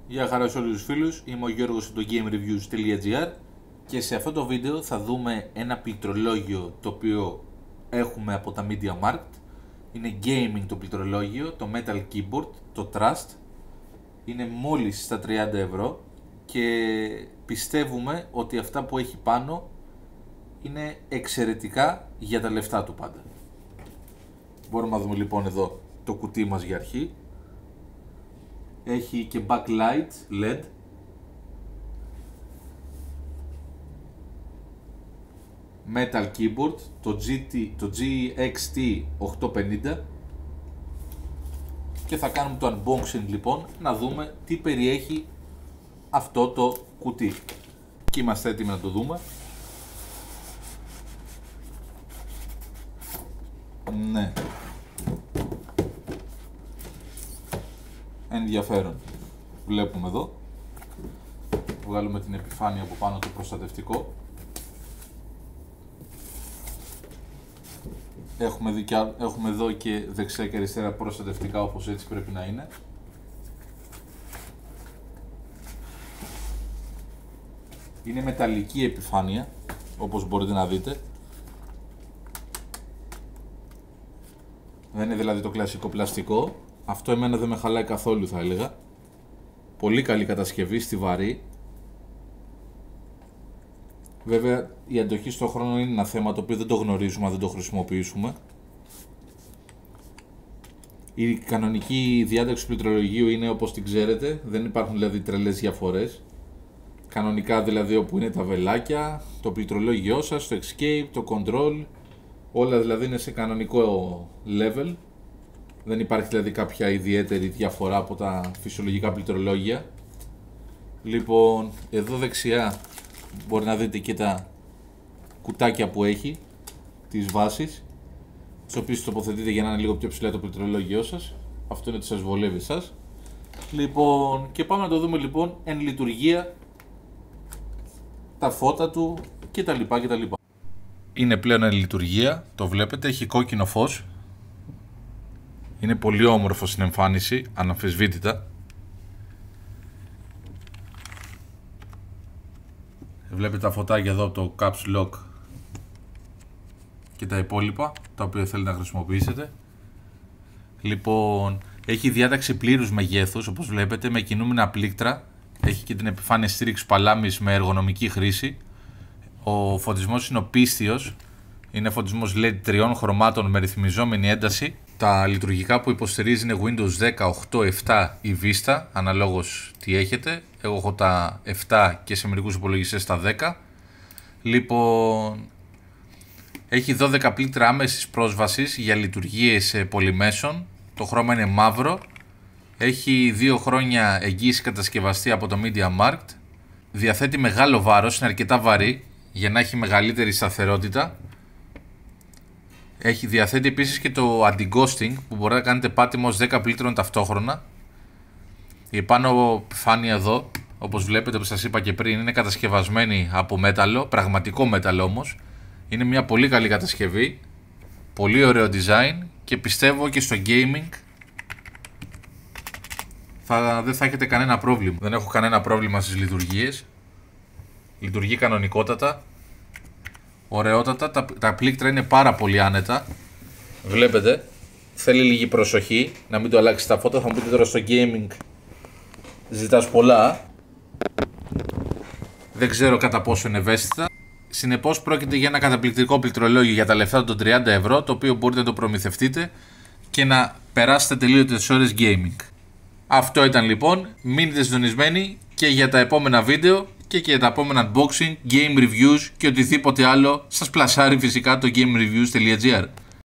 Γεια χαρά σε όλους τους φίλους, είμαι ο Γιώργος από το GameReviews.gr και σε αυτό το βίντεο θα δούμε ένα πληκτρολόγιο το οποίο έχουμε από τα MediaMarkt. Είναι gaming το πληκτρολόγιο, το Metal Keyboard, το Trust. Είναι μόλις στα 30 ευρώ και πιστεύουμε ότι αυτά που έχει πάνω είναι εξαιρετικά για τα λεφτά του πάντα. Μπορούμε να δούμε λοιπόν εδώ το κουτί μας για αρχή. Έχει και backlight LED. Metal Keyboard, το GXT 850. Και θα κάνουμε το unboxing λοιπόν, να δούμε τι περιέχει αυτό το κουτί. Και είμαστε έτοιμοι να το δούμε. Ναι. Ενδιαφέρον. Βλέπουμε εδώ. Βγάλουμε την επιφάνεια από πάνω, το προστατευτικό. Έχουμε εδώ και δεξιά και αριστερά προστατευτικά, όπως έτσι πρέπει να είναι. Είναι μεταλλική επιφάνεια, όπως μπορείτε να δείτε. Δεν είναι δηλαδή το κλασικό πλαστικό. Αυτό εμένα δεν με χαλάει καθόλου, θα έλεγα. Πολύ καλή κατασκευή, στιβαρή. Βέβαια η αντοχή στον χρόνο είναι ένα θέμα το οποίο δεν το γνωρίζουμε αν δεν το χρησιμοποιήσουμε. Η κανονική διάταξη του πληκτρολογίου είναι όπως την ξέρετε. Δεν υπάρχουν δηλαδή τρελές διαφορές. Κανονικά δηλαδή όπου είναι τα βελάκια, το πληκτρολόγιό σας, το escape, το control. Όλα δηλαδή είναι σε κανονικό level. Δεν υπάρχει δηλαδή κάποια ιδιαίτερη διαφορά από τα φυσιολογικά πληκτρολόγια. Λοιπόν, εδώ δεξιά μπορεί να δείτε και τα κουτάκια που έχει, τις βάσεις, τις οποίες τοποθετείτε για να είναι λίγο πιο ψηλά το πληκτρολόγιό σας. Αυτό είναι ότι σας βολεύει εσάς. Λοιπόν, και πάμε να το δούμε λοιπόν εν λειτουργία, τα φώτα του κτλ. Είναι πλέον εν λειτουργία, το βλέπετε, έχει κόκκινο φως. Είναι πολύ όμορφο στην εμφάνιση, αναμφισβήτητα. Βλέπετε τα φωτάκια εδώ από το Caps Lock και τα υπόλοιπα, τα οποία θέλετε να χρησιμοποιήσετε. Λοιπόν, έχει διάταξη πλήρους μεγέθους, όπως βλέπετε, με κινούμενα πλήκτρα. Έχει και την επιφάνεια στήριξη παλάμης με εργονομική χρήση. Ο φωτισμός είναι ο πίστιος. Είναι φωτισμός LED 3 χρωμάτων με ρυθμιζόμενη ένταση. Τα λειτουργικά που υποστηρίζει είναι Windows 10, 8, 7 ή Vista, αναλόγως τι έχετε. Εγώ έχω τα 7 και σε μερικούς υπολογιστές τα 10. Λοιπόν, έχει 12 πλήκτρα άμεσης πρόσβασης για λειτουργίες πολυμέσων. Το χρώμα είναι μαύρο. Έχει 2 χρόνια εγγύηση κατασκευαστή από το MediaMarkt. Διαθέτει μεγάλο βάρος, είναι αρκετά βαρύ για να έχει μεγαλύτερη σταθερότητα. Διαθέτει επίσης και το anti-ghosting που μπορείτε να κάνετε πάτημα ως 10 πλήκτρων ταυτόχρονα. Η πάνω επιφάνεια εδώ, όπως βλέπετε, όπως σας είπα και πριν, είναι κατασκευασμένη από μέταλλο, πραγματικό μέταλλο όμως. Είναι μια πολύ καλή κατασκευή, πολύ ωραίο design και πιστεύω και στο gaming δεν θα έχετε κανένα πρόβλημα. Δεν έχω κανένα πρόβλημα στις λειτουργίες. Λειτουργεί κανονικότατα. Ωραιότατα, τα πλήκτρα είναι πάρα πολύ άνετα. Βλέπετε, θέλει λίγη προσοχή να μην το αλλάξει τα φώτα. Θα μου πείτε τώρα στο gaming ζητάς πολλά. Δεν ξέρω κατά πόσο είναι ευαίσθητα. Συνεπώς πρόκειται για ένα καταπληκτικό πληκτρολόγιο για τα λεφτά των 30 ευρώ, το οποίο μπορείτε να το προμηθευτείτε και να περάσετε τελείωτες ώρες gaming. Αυτό ήταν λοιπόν, μείνετε συντονισμένοι και για τα επόμενα βίντεο και για τα επόμενα unboxing, game reviews και οτιδήποτε άλλο σας πλασάρει φυσικά το GameReviews.gr.